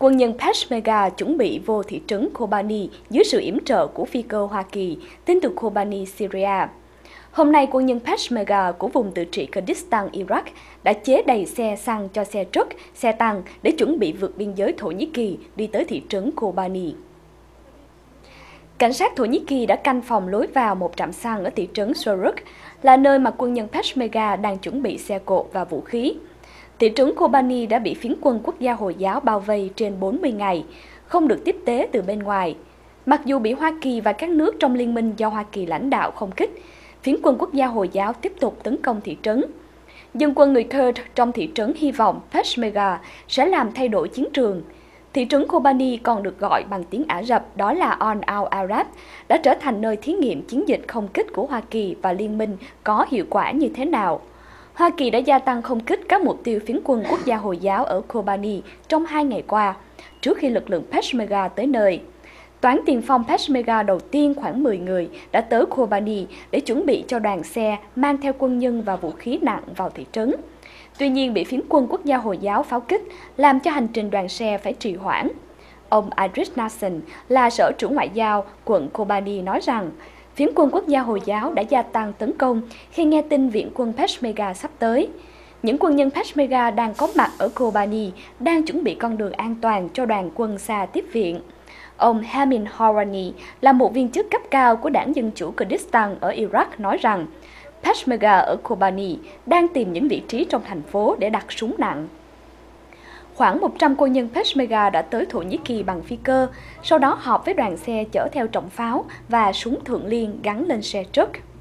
Quân nhân Peshmerga chuẩn bị vô thị trấn Kobani dưới sự yểm trợ của phi cơ Hoa Kỳ, tin từ Kobani, Syria. Hôm nay, quân nhân Peshmerga của vùng tự trị Kurdistan, Iraq đã chế đầy xe xăng cho xe truck, xe tăng để chuẩn bị vượt biên giới Thổ Nhĩ Kỳ đi tới thị trấn Kobani. Cảnh sát Thổ Nhĩ Kỳ đã canh phòng lối vào một trạm xăng ở thị trấn Soruk, là nơi mà quân nhân Peshmerga đang chuẩn bị xe cộ và vũ khí. Thị trấn Kobani đã bị phiến quân quốc gia Hồi giáo bao vây trên 40 ngày, không được tiếp tế từ bên ngoài. Mặc dù bị Hoa Kỳ và các nước trong liên minh do Hoa Kỳ lãnh đạo không kích, phiến quân quốc gia Hồi giáo tiếp tục tấn công thị trấn. Dân quân người Kurd trong thị trấn hy vọng Peshmerga sẽ làm thay đổi chiến trường. Thị trấn Kobani còn được gọi bằng tiếng Ả Rập đó là On al-Arab, đã trở thành nơi thí nghiệm chiến dịch không kích của Hoa Kỳ và liên minh có hiệu quả như thế nào. Hoa Kỳ đã gia tăng không kích các mục tiêu phiến quân quốc gia Hồi giáo ở Kobani trong 2 ngày qua, trước khi lực lượng Peshmerga tới nơi. Toán tiền phong Peshmerga đầu tiên khoảng 10 người đã tới Kobani để chuẩn bị cho đoàn xe mang theo quân nhân và vũ khí nặng vào thị trấn. Tuy nhiên, bị phiến quân quốc gia Hồi giáo pháo kích, làm cho hành trình đoàn xe phải trì hoãn. Ông Idris Nasser là sở trưởng ngoại giao quận Kobani nói rằng, phiến quân quốc gia Hồi giáo đã gia tăng tấn công khi nghe tin viện quân Peshmerga sắp tới. Những quân nhân Peshmerga đang có mặt ở Kobani đang chuẩn bị con đường an toàn cho đoàn quân xa tiếp viện. Ông Hamin Horani là một viên chức cấp cao của Đảng Dân Chủ Kurdistan ở Iraq nói rằng, Peshmerga ở Kobani đang tìm những vị trí trong thành phố để đặt súng nặng. Khoảng 100 quân nhân Peshmerga đã tới Thổ Nhĩ Kỳ bằng phi cơ, sau đó họp với đoàn xe chở theo trọng pháo và súng thượng liên gắn lên xe truck.